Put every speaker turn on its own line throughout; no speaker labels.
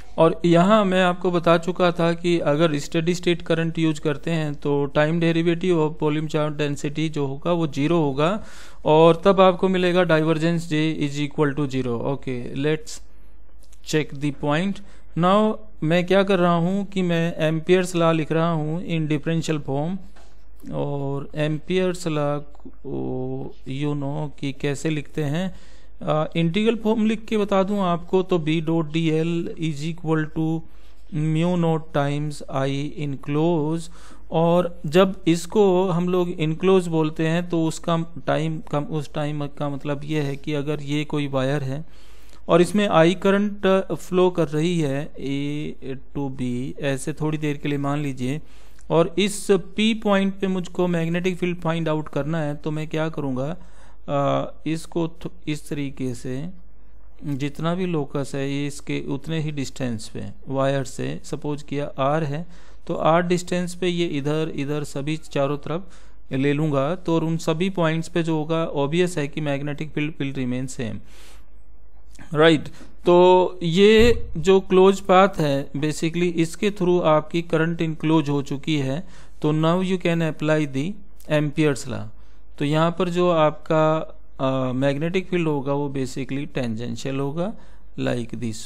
और यहाँ मैं आपको बता चुका था कि अगर स्टेडी स्टेट करंट यूज करते हैं तो time derivative of volume charge density जो होगा वो 0 होगा, और तब आपको मिलेगा divergence J is equal to 0। Okay, let's check the point now. मैं क्या कर रहा हूँ कि मैं एम्पियर्स लॉ लिख रहा हूँ इन डिफरेंशियल फॉर्म, और एम्पियर्स लॉ यू नो कि कैसे लिखते हैं। इंटीग्रल फॉर्म लिख के बता दूं आपको, तो B dot D L is equal to mu naught times I enclose, और जब इसको हम लोग इनक्लोज बोलते हैं तो उसका उस टाइम का मतलब ये है कि अगर ये कोई वायर है और इसमें आई करंट फ्लो कर रही है ए टू बी, ऐसे थोड़ी देर के लिए मान लीजिए, और इस पी पॉइंट पे मुझको मैग्नेटिक फील्ड फाइंड आउट करना है, तो मैं क्या करूँगा, इसको इस तरीके से जितना भी लोकस है ये इसके उतने ही डिस्टेंस पे वायर से सपोज किया आर है, तो आर डिस्टेंस पे ये इधर इधर सभी चारों तरफ ले लूँगा, तो उन सभी पॉइंट्स पे जो होगा ऑब्वियस है कि magnetic field will remain same, right. तो ये जो क्लोज पाथ है बेसिकली इसके थ्रू आपकी करंट इनक्लोज हो चुकी है, तो now you can apply the Ampere's law. तो यहाँ पर जो आपका मैग्नेटिक फील्ड होगा वो बेसिकली टेंजेंशियल होगा, लाइक दिस,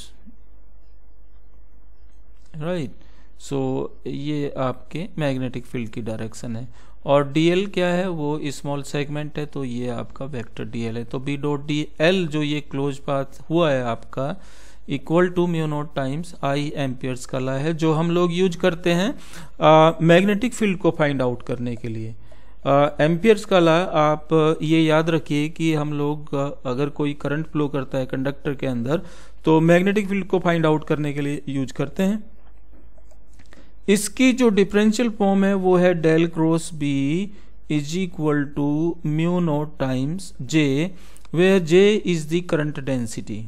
राइट। सो ये आपके मैग्नेटिक फील्ड की डायरेक्शन है, और dl क्या है, वो स्मॉल सेगमेंट है, तो ये आपका वेक्टर dl है। तो b डॉट डी एल जो ये क्लोज पाथ हुआ है आपका equal to mu naught times I Ampere's का लॉ है, जो हम लोग यूज करते हैं मैग्नेटिक फील्ड को फाइंड आउट करने के लिए। एम्पियर्स का लॉ आप ये याद रखिए कि हम लोग अगर कोई करंट फ्लो करता है कंडक्टर के अंदर तो मैग्नेटिक फील्ड को फाइंड आउट करने के लिए यूज करते हैं। इसकी जो डिफरेंशियल फॉर्म है वो है del cross B is equal to mu naught times J, where J is the current density.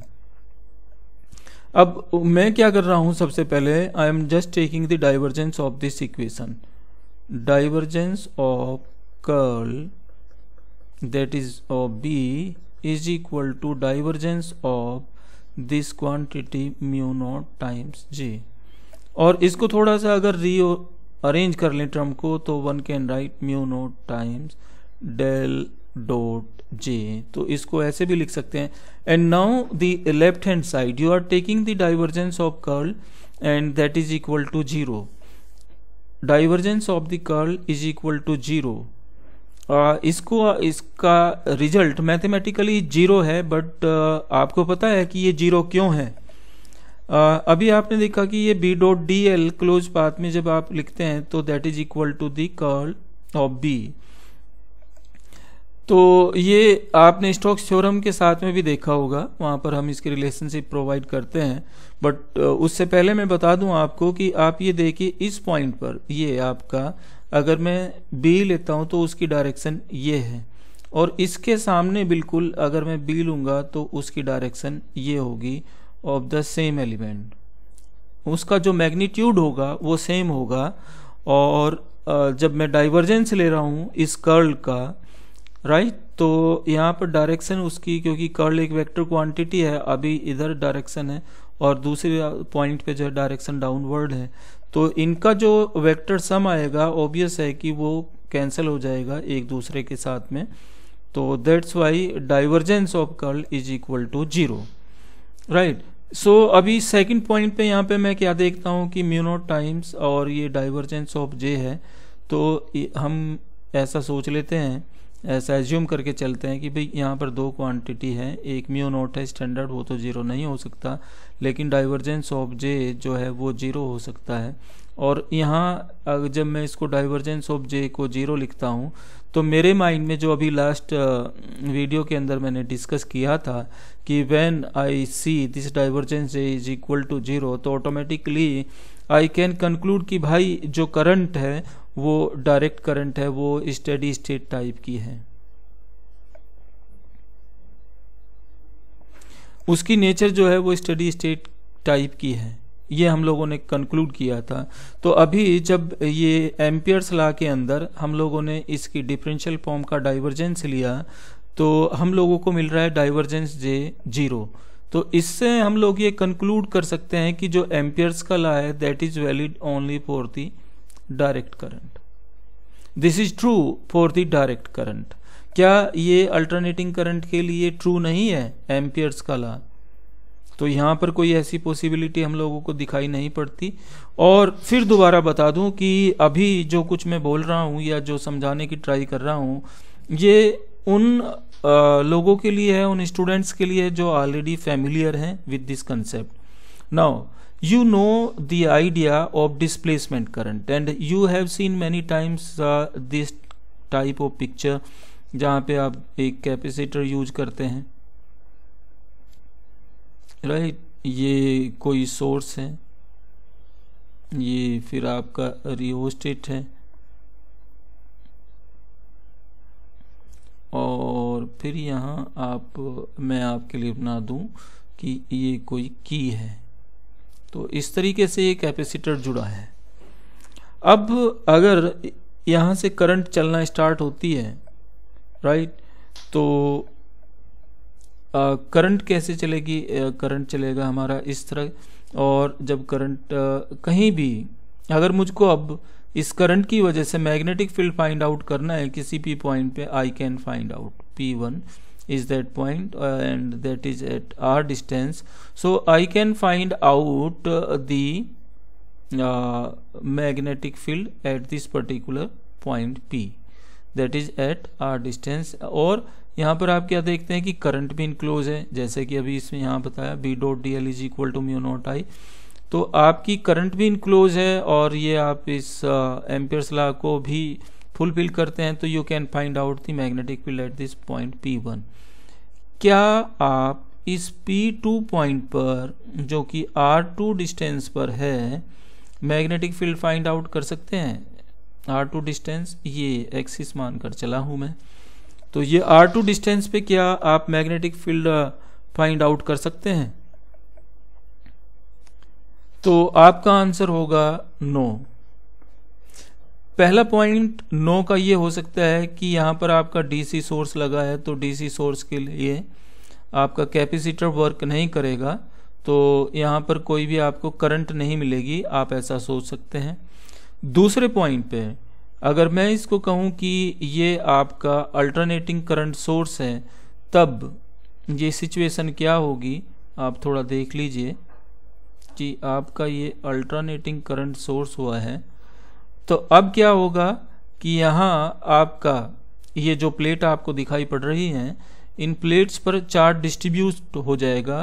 अब मैं क्या कर रहा हूं, सबसे पहले I am just taking the divergence of this equation, divergence of curl that is of B is equal to divergence of this quantity mu naught times J। और इसको थोड़ा सा अगर अरेंज कर लें टर्म को, तो one can write mu naught times del dot J, तो इसको ऐसे भी लिख सकते हैं। And now the left hand side you are taking the divergence of curl and that is equal to 0। Divergence of the curl is equal to 0। इसका result mathematically 0 है, but आपको पता है कि ये 0 क्यों है। अभी आपने देखा कि ये B dot D L close path में जब आप लिखते हैं तो that is equal to the curl of B, तो ये आपने स्टोक्स थ्योरम के साथ में भी देखा होगा, वहाँ पर हम इसकी रिलेशनशिप प्रोवाइड करते हैं। बट उससे पहले मैं बता दूं आपको कि आप ये देखिए इस पॉइंट पर ये आपका, अगर मैं B लेता हूं तो उसकी डायरेक्शन ये है, और इसके सामने बिल्कुल अगर मैं B लूँगा तो उसकी डायरेक्शन ये होगी ऑफ द सेम एलिमेंट, उसका जो मैग्नीट्यूड होगा वो सेम होगा। और जब मैं डाइवर्जेंस ले रहा हूँ इस कर्ल का, राइट, तो यहाँ पर डायरेक्शन उसकी, क्योंकि कर्ल एक वेक्टर क्वांटिटी है, अभी इधर डायरेक्शन है और दूसरे पॉइंट पे जो है डायरेक्शन डाउनवर्ड है, तो इनका जो वेक्टर सम आएगा ऑब्वियस है कि वो कैंसिल हो जाएगा एक दूसरे के साथ में, तो that's why divergence of curl is equal to 0, right. So अभी सेकंड पॉइंट पे यहाँ पे मैं क्या देखता हूँ कि म्यू नॉट टाइम्स और ये डाइवर्जेंस ऑफ जे है, तो हम ऐसा सोच लेते हैं, ऐसा एज्यूम करके चलते हैं कि भाई यहाँ पर दो क्वांटिटी है, एक म्यू नॉट है स्टैंडर्ड, वो तो 0 नहीं हो सकता, लेकिन डाइवर्जेंस ऑफ जे जो है वो 0 हो सकता है। और यहाँ जब मैं इसको डाइवर्जेंस ऑफ जे को 0 लिखता हूँ तो मेरे माइंड में जो अभी लास्ट वीडियो के अंदर मैंने डिस्कस किया था कि when I see this divergence J is equal to 0, तो ऑटोमेटिकली आई कैन कंक्लूड कि भाई जो करंट है वो डायरेक्ट करंट है, वो स्टेडी स्टेट टाइप की है, उसकी नेचर जो है वो स्टेडी स्टेट टाइप की है, ये हम लोगों ने कंक्लूड किया था। तो अभी जब ये एम्पियर्स लॉ के अंदर हम लोगों ने इसकी डिफरेंशियल फॉर्म का डाइवर्जेंस लिया तो हम लोगों को मिल रहा है डाइवर्जेंस जे 0, तो इससे हम लोग ये कंक्लूड कर सकते हैं कि जो एम्पियर्स का लॉ है that is valid only for the direct current. This is true for the direct current. क्या ये अल्टरनेटिंग करंट के लिए ट्रू नहीं है एम्पियर्स का लॉ? तो यहाँ पर कोई ऐसी पॉसिबिलिटी हम लोगों को दिखाई नहीं पड़ती। और फिर दोबारा बता दूं कि अभी जो कुछ मैं बोल रहा हूँ या जो समझाने की ट्राई कर रहा हूँ ये उन लोगों के लिए है, उन स्टूडेंट्स के लिए जो ऑलरेडी फैमिलियर हैं with this concept. Now you know the idea of displacement current and you have seen many times this type of picture जहाँ पे आप एक कैपेसिटर यूज करते हैं, राइट। ये कोई सोर्स है, ये फिर आपका रियोस्टेट है, और फिर यहाँ मैं आपके लिए बना दूं कि ये कोई की है। तो इस तरीके से ये कैपेसिटर जुड़ा है। अब अगर यहाँ से करंट चलना स्टार्ट होती है, राइट, तो करंट कैसे चलेगी? करंट चलेगा हमारा इस तरह, और जब करंट कहीं भी, अगर मुझको अब इस करंट की वजह से मैग्नेटिक फील्ड फाइंड आउट करना है किसी भी पॉइंट पे, I can find out P1 is that point and that is at r distance, so I can find out the magnetic field at this particular point P that is at r distance। और यहाँ पर आप क्या देखते हैं कि current भी enclose है, जैसे कि अभी इसमें यहाँ बताया B dot DL is equal to mu naught I। तो आपकी करंट भी इनक्लोज है और ये आप इस एम्पियर्स लॉ को भी फुलफिल करते हैं, तो you can find out the magnetic field at this point P1। क्या आप इस P2 पॉइंट पर जो कि R2 डिस्टेंस पर है मैग्नेटिक फील्ड फाइंड आउट कर सकते हैं? R2 डिस्टेंस ये एक्सिस मानकर चला हूं मैं, तो ये R2 डिस्टेंस पे क्या आप मैग्नेटिक फील्ड फाइंड आउट कर सकते हैं? तो आपका आंसर होगा नो। पहला पॉइंट नो का ये हो सकता है कि यहाँ पर आपका डीसी सोर्स लगा है, तो डीसी सोर्स के लिए आपका कैपेसिटर वर्क नहीं करेगा, तो यहाँ पर कोई भी आपको करंट नहीं मिलेगी, आप ऐसा सोच सकते हैं। दूसरे पॉइंट पे अगर मैं इसको कहूँ कि ये आपका अल्टरनेटिंग करंट सोर्स है, तब ये सिचुएशन क्या होगी आप थोड़ा देख लीजिए कि आपका ये अल्टरनेटिंग करंट सोर्स हुआ है, तो अब क्या होगा कि यहाँ आपका ये जो प्लेट आपको दिखाई पड़ रही हैं, इन प्लेट्स पर चार्ज डिस्ट्रीब्यूट हो जाएगा।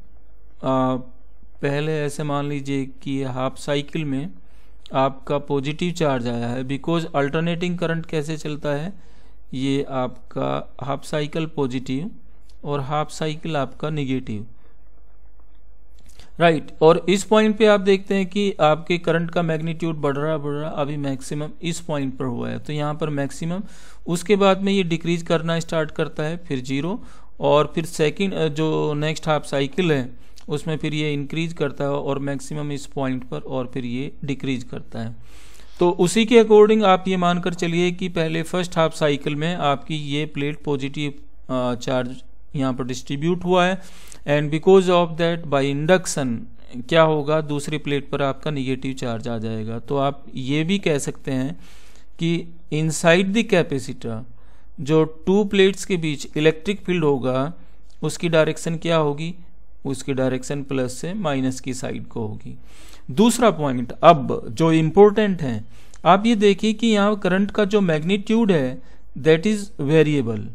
पहले ऐसे मान लीजिए कि हाफ साइकिल में आपका पॉजिटिव चार्ज आया है, बिकॉज अल्टरनेटिंग करंट कैसे चलता है, ये आपका हाफ साइकिल पॉजिटिव और हाफ साइकिल आपका निगेटिव, राइट। और इस पॉइंट पे आप देखते हैं कि आपके करंट का मैग्नीट्यूड बढ़ रहा, अभी मैक्सिमम इस पॉइंट पर हुआ है, तो यहाँ पर मैक्सिमम, उसके बाद में ये डिक्रीज करना स्टार्ट करता है, फिर 0, और फिर सेकंड जो नेक्स्ट हाफ साइकिल है उसमें फिर ये इंक्रीज करता है और मैक्सिमम इस पॉइंट पर, और फिर ये डिक्रीज करता है। तो उसी के अकॉर्डिंग आप ये मानकर चलिए कि पहले फर्स्ट हाफ साइकिल में आपकी ये प्लेट पॉजिटिव चार्ज यहाँ पर डिस्ट्रीब्यूट हुआ है, and because of that by induction क्या होगा, दूसरी प्लेट पर आपका निगेटिव चार्ज आ जाएगा। तो आप ये भी कह सकते हैं कि इनसाइड द कैपेसिटर जो टू प्लेट्स के बीच इलेक्ट्रिक फील्ड होगा उसकी डायरेक्शन क्या होगी, उसकी डायरेक्शन प्लस से माइनस की साइड को होगी। दूसरा पॉइंट अब जो इम्पोर्टेंट है, आप ये देखिए कि यहाँ करंट का जो मैग्नीट्यूड है दैट इज वेरिएबल,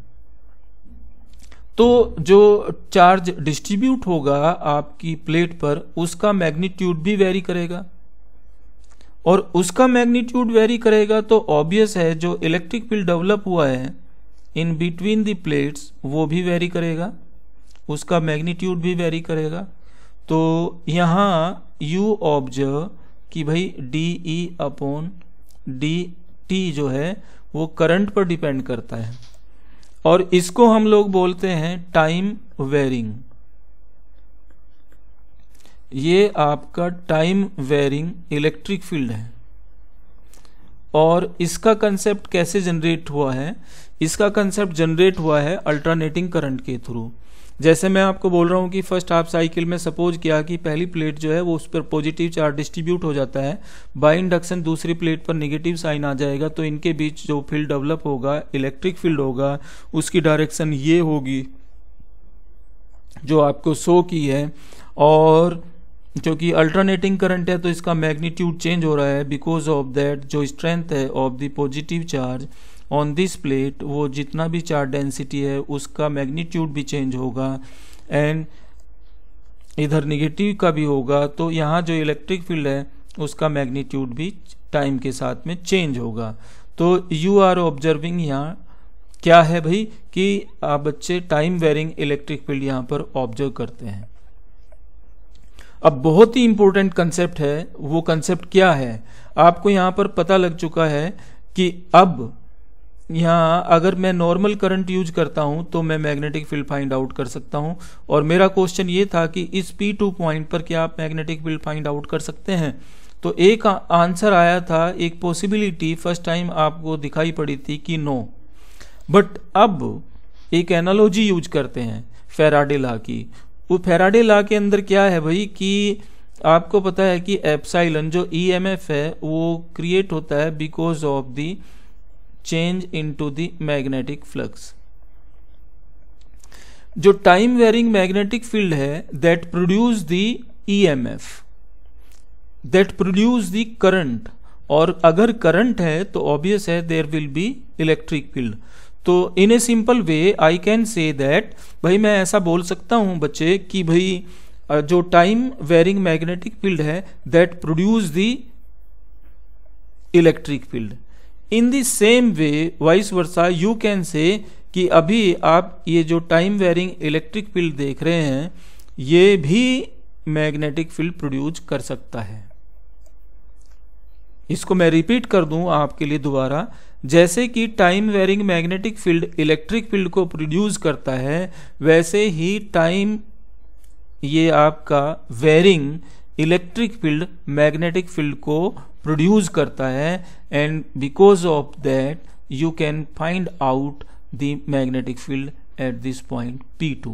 तो जो चार्ज डिस्ट्रीब्यूट होगा आपकी प्लेट पर उसका मैग्नीट्यूड भी वेरी करेगा, और उसका मैग्नीट्यूड वेरी करेगा तो ऑब्वियस है जो इलेक्ट्रिक फील्ड डेवलप हुआ है इन बिटवीन द प्लेट्स वो भी वेरी करेगा, उसका मैग्नीट्यूड भी वेरी करेगा। तो यहाँ यू ऑब्जर्व कि भाई DE अपॉन DT जो है वो करंट पर डिपेंड करता है, और इसको हम लोग बोलते हैं टाइम वेरिंग। ये आपका टाइम वेरिंग इलेक्ट्रिक फील्ड है, और इसका कंसेप्ट कैसे जनरेट हुआ है, इसका कंसेप्ट जनरेट हुआ है अल्टरनेटिंग करंट के थ्रू। जैसे मैं आपको बोल रहा हूँ कि फर्स्ट हाफ साइकिल में सपोज किया कि पहली प्लेट जो है वो उस पर पॉजिटिव चार्ज डिस्ट्रीब्यूट हो जाता है, बाय इंडक्शन दूसरी प्लेट पर नेगेटिव साइन आ जाएगा, तो इनके बीच जो फील्ड डेवलप होगा, इलेक्ट्रिक फील्ड होगा, उसकी डायरेक्शन ये होगी जो आपको शो की है। और क्योंकि अल्टरनेटिंग करंट है तो इसका मैग्नीट्यूड चेंज हो रहा है, बिकॉज ऑफ दैट जो स्ट्रेंथ है of the positive charge on this plate, वो जितना भी चार्ज डेंसिटी है उसका मैग्नीट्यूड भी चेंज होगा, एंड इधर निगेटिव का भी होगा, तो यहाँ जो इलेक्ट्रिक फील्ड है उसका मैग्नीट्यूड भी टाइम के साथ में चेंज होगा। तो यू आर ऑब्जर्विंग यहाँ क्या है भाई कि आप बच्चे टाइम वेरिंग इलेक्ट्रिक फील्ड यहाँ पर ऑब्जर्व करते हैं। अब बहुत ही इंपॉर्टेंट कंसेप्ट है, वो कंसेप्ट क्या है आपको यहाँ पर पता लग चुका है कि अब यहाँ अगर मैं नॉर्मल करंट यूज करता हूँ तो मैं मैग्नेटिक फील्ड फाइंड आउट कर सकता हूँ। और मेरा क्वेश्चन ये था कि इस P2 पॉइंट पर क्या आप मैग्नेटिक फील्ड फाइंड आउट कर सकते हैं, तो एक आंसर आया था, एक पॉसिबिलिटी फर्स्ट टाइम आपको दिखाई पड़ी थी कि नो। बट अब एक एनालॉजी यूज करते हैं फैराडे लॉ की। वो फैराडे लॉ के अंदर क्या है भाई कि आपको पता है कि एप्सिलॉन जो EMF है वो क्रिएट होता है because of the change into the magnetic flux. जो टाइम वेरिंग मैग्नेटिक फील्ड है that produce the EMF, that produce the current, और अगर करंट है तो ऑब्वियस है there will be electric field. तो in a simple way I can say that, भाई मैं ऐसा बोल सकता हूं बच्चे कि भाई जो टाइम वेरिंग मैग्नेटिक फील्ड है that produce the electric field. In the same way vice versa you can say कि अभी आप ये जो टाइम वेरिंग इलेक्ट्रिक फील्ड देख रहे हैं ये भी मैग्नेटिक फील्ड प्रोड्यूस कर सकता है। इसको मैं रिपीट कर दूं आपके लिए दोबारा, जैसे कि time varying magnetic field electric field को प्रोड्यूस करता है, वैसे ही टाइम ये आपका varying electric field magnetic field को प्रोड्यूस करता है, and because of that you can find out the magnetic field at this point P2।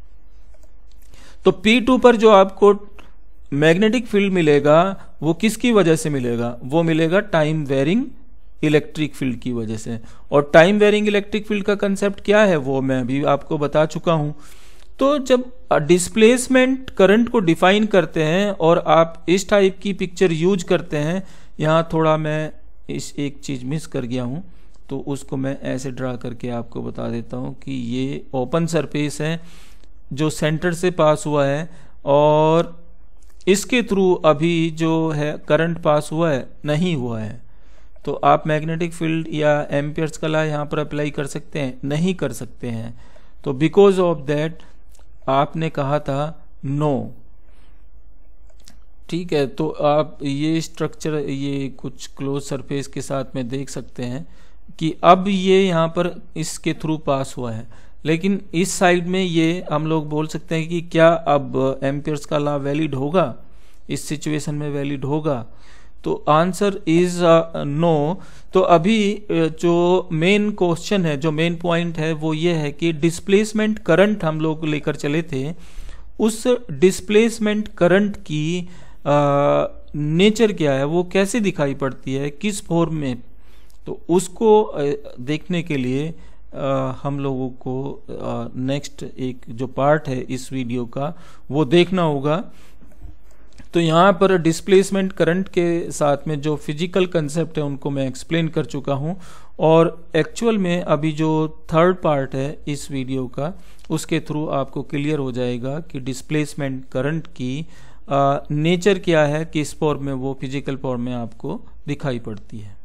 तो P2 पर जो आपको मैग्नेटिक फील्ड मिलेगा वो किसकी वजह से मिलेगा, वो मिलेगा टाइम वेरिंग इलेक्ट्रिक फील्ड की वजह से। और टाइम वेरिंग इलेक्ट्रिक फील्ड का कंसेप्ट क्या है वो मैं अभी आपको बता चुका हूं। तो जब डिस्प्लेसमेंट करंट को डिफाइन करते हैं और आप इस टाइप की पिक्चर यूज करते हैं, यहां थोड़ा मैं इस एक चीज मिस कर गया हूं तो उसको मैं ऐसे ड्रा करके आपको बता देता हूं कि ये ओपन सरफेस है जो सेंटर से पास हुआ है और इसके थ्रू अभी जो है करंट पास हुआ है नहीं हुआ है। तो आप मैग्नेटिक फील्ड या एम्पियर्स का लॉ यहाँ पर अप्लाई कर सकते हैं, नहीं कर सकते हैं। तो बिकॉज ऑफ दैट आपने कहा था नो, ठीक है। तो आप ये स्ट्रक्चर ये कुछ क्लोज सरफेस के साथ में देख सकते हैं कि अब ये यहाँ पर इसके थ्रू पास हुआ है, लेकिन इस साइड में ये हम लोग बोल सकते हैं कि क्या अब एम्पियर्स का लॉ वैलिड होगा, इस सिचुएशन में वैलिड होगा। तो आंसर इज नो। तो अभी जो मेन क्वेश्चन है, जो मेन पॉइंट है वो ये है कि डिस्प्लेसमेंट करंट हम लोग लेकर चले थे, उस डिस्प्लेसमेंट करंट की नेचर क्या है, वो कैसे दिखाई पड़ती है, किस फॉर्म में। तो उसको देखने के लिए हम लोगों को नेक्स्ट एक जो पार्ट है इस वीडियो का वो देखना होगा। तो यहाँ पर डिस्प्लेसमेंट करंट के साथ में जो फिजिकल कंसेप्ट है उनको मैं एक्सप्लेन कर चुका हूँ, और एक्चुअल में अभी जो थर्ड पार्ट है इस वीडियो का उसके थ्रू आपको क्लियर हो जाएगा कि डिस्प्लेसमेंट करंट की नेचर क्या है, किस फॉर्म में वो फिजिकल फॉर्म में आपको दिखाई पड़ती है।